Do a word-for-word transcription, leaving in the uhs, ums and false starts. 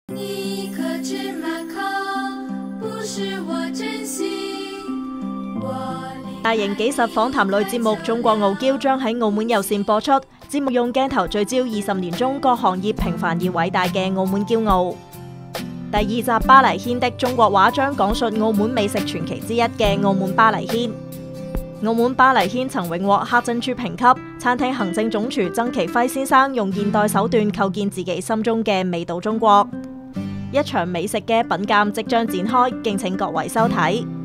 你可知马考不是我真心。 大型紀實訪談類節目《中國傲嬌》將喺澳門有線播出。節目用鏡頭聚焦二十年中各行業平凡而偉大嘅澳門驕傲。第二集巴黎軒的中國話將講述澳門美食傳奇之一嘅澳門巴黎軒。澳門巴黎軒曾榮獲黑珍珠評級，餐廳行政總廚曾其輝先生用現代手段構建自己心中嘅味道中國。一場美食嘅品鑑即將展開，敬請各位收睇。